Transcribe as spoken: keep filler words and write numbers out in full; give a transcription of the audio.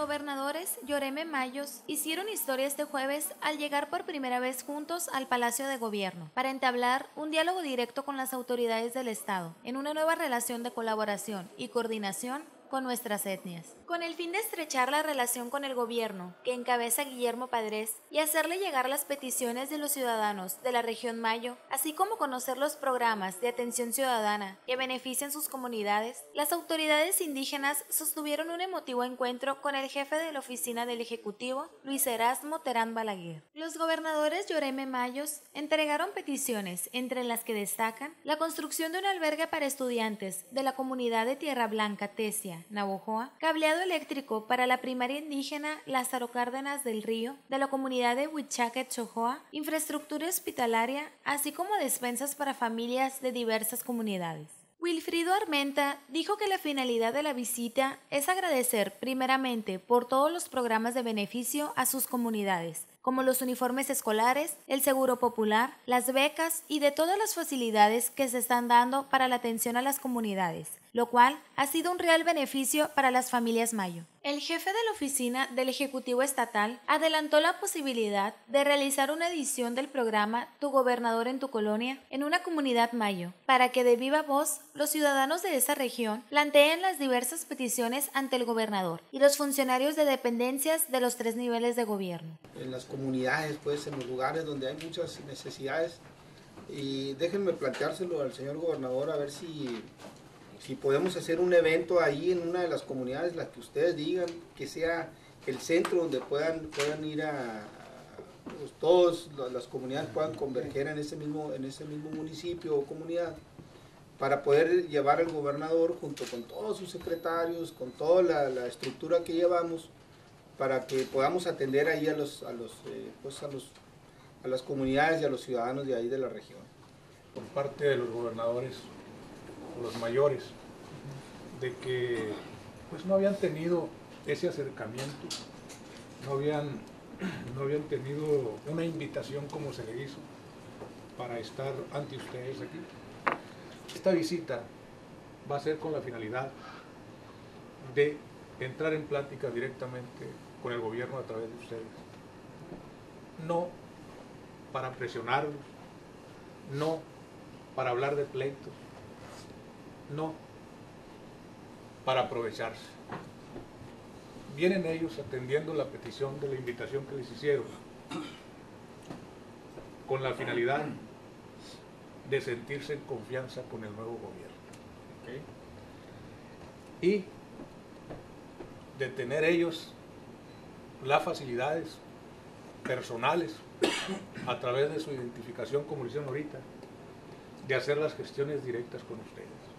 gobernadores Yoreme Mayos hicieron historia este jueves al llegar por primera vez juntos al Palacio de Gobierno para entablar un diálogo directo con las autoridades del Estado en una nueva relación de colaboración y coordinación con nuestras etnias, con el fin de estrechar la relación con el gobierno que encabeza Guillermo Padres y hacerle llegar las peticiones de los ciudadanos de la región Mayo, así como conocer los programas de atención ciudadana que benefician sus comunidades. Las autoridades indígenas sostuvieron un emotivo encuentro con el jefe de la oficina del Ejecutivo, Luis Erasmo Terán Balaguer. Los gobernadores Yoreme Mayos entregaron peticiones, entre las que destacan la construcción de un albergue para estudiantes de la comunidad de Tierra Blanca Tesia, Navojoa, cableado eléctrico para la primaria indígena Lázaro Cárdenas del Río de la comunidad de Huichaque Chojoa, infraestructura hospitalaria, así como despensas para familias de diversas comunidades. Wilfrido Armenta dijo que la finalidad de la visita es agradecer primeramente por todos los programas de beneficio a sus comunidades, como los uniformes escolares, el seguro popular, las becas y de todas las facilidades que se están dando para la atención a las comunidades, lo cual ha sido un real beneficio para las familias Mayo. El jefe de la oficina del Ejecutivo Estatal adelantó la posibilidad de realizar una edición del programa Tu Gobernador en tu Colonia en una comunidad Mayo, para que de viva voz los ciudadanos de esa región planteen las diversas peticiones ante el gobernador y los funcionarios de dependencias de los tres niveles de gobierno. En las comunidades, pues, en los lugares donde hay muchas necesidades, y déjenme planteárselo al señor gobernador a ver si Si podemos hacer un evento ahí en una de las comunidades, la que ustedes digan, que sea el centro donde puedan, puedan ir a, pues, todas las comunidades puedan converger en ese mismo, en ese mismo municipio o comunidad, para poder llevar al gobernador junto con todos sus secretarios, con toda la, la estructura que llevamos, para que podamos atender ahí a los, a los, eh, pues a los, a las comunidades y a los ciudadanos de ahí de la región. Por parte de los gobernadores, los mayores, de que pues no habían tenido ese acercamiento, no habían, no habían tenido una invitación como se le hizo para estar ante ustedes aquí. Esta visita va a ser con la finalidad de entrar en plática directamente con el gobierno a través de ustedes, no para presionarlos, no para hablar de pleitos, no para aprovecharse. Vienen ellos atendiendo la petición de la invitación que les hicieron con la finalidad de sentirse en confianza con el nuevo gobierno, ¿okay? Y de tener ellos las facilidades personales a través de su identificación, como lo hicieron ahorita, de hacer las gestiones directas con ustedes.